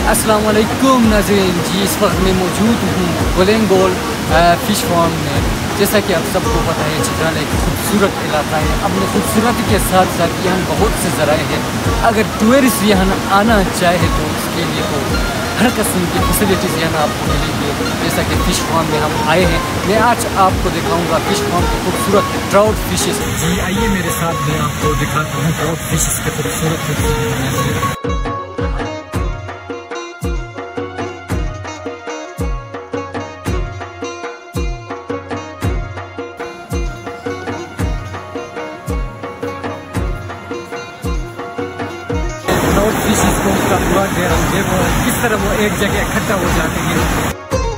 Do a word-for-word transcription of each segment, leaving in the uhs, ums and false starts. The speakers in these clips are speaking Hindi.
अस्सलाम वालेकुम नाज़रीन जी, इस वक्त मैं मौजूद हूँ गोलेंगोल फ़िश फार्म में। जैसा कि आप सबको पता है, चित्राल एक खूबसूरत इलाका है। अपने खूबसूरती के साथ साथ यहाँ बहुत से ज़राए हैं। अगर टूरिस्ट यहाँ आना चाहे तो उसके लिए तो हर किस्म की फैसिलिटीज़ यहाँ आपको मिलेंगी। जैसा कि फ़िश फार्म में हम आए हैं, मैं आज आपको दिखाऊंगा फ़िश फार्म के खूबसूरत ट्राउट फिशेस। जी आइए मेरे साथ, मैं आपको दिखाता हूँ ट्राउट फिशेस के खूबसूरत। फिशेस को उसका पूरा ढेर देखो किस तरह वो एक जगह इकट्ठा हो जाते हैं।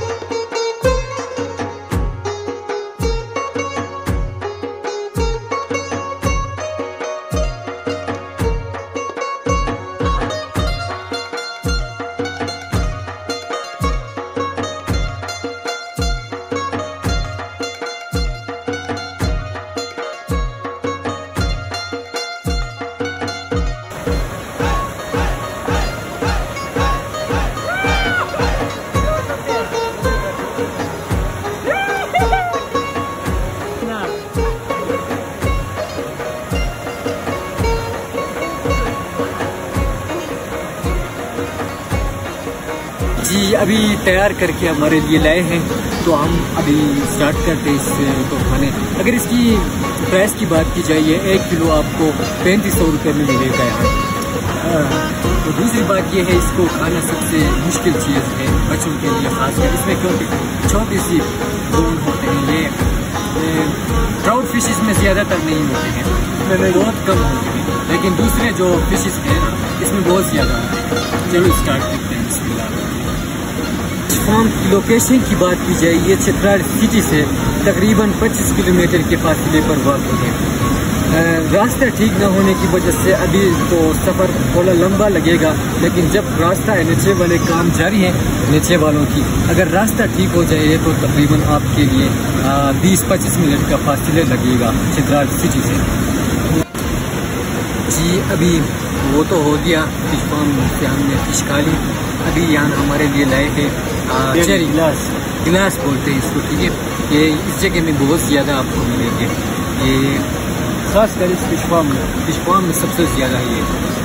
जी अभी तैयार करके हमारे लिए लाए हैं, तो हम अभी स्टार्ट करते हैं इसको खाने। अगर इसकी प्राइस की बात की जाए, ये एक किलो आपको पैंतीस सौ रुपये में मिलेगा यहाँ। तो दूसरी बात ये है, इसको खाना सबसे मुश्किल चीज़ है बच्चों के लिए खासकर, इसमें क्योंकि छोटी सी बोन होते हैं। ये ट्राउट फिशेस में ज़्यादातर नहीं होते हैं, इसमें बहुत कम होते हैं, लेकिन दूसरे जो फिशेस हैं ना, इसमें बहुत ज़्यादा होते हैं। चलो स्टार्ट करते हैं बिस्मिल्लाह। फार्म की लोकेशन की बात की जाए, ये चित्राल सिटी से तकरीबन पच्चीस किलोमीटर के फासले पर वाक़ है। रास्ता ठीक न होने की वजह से अभी तो सफ़र थोड़ा लंबा लगेगा, लेकिन जब रास्ता है, नीचे वाले काम जारी हैं नीचे वालों की, अगर रास्ता ठीक हो जाए तो तकरीबन आपके लिए बीस पच्चीस मिनट का फासले लगेगा चित्राल सिटी से। जी अभी वो तो हो गया, फिश फार्म से हमने फिश खा ली। अभी यहाँ हमारे लिए लाए थे चेरी गिलास, गिलास बोलते हैं इसको, ठीक है। ये इस जगह में बहुत ज़्यादा आपको मिलेंगे, ये खासकर इस फिश फार्म में, फिश फार्म में सबसे ज़्यादा ये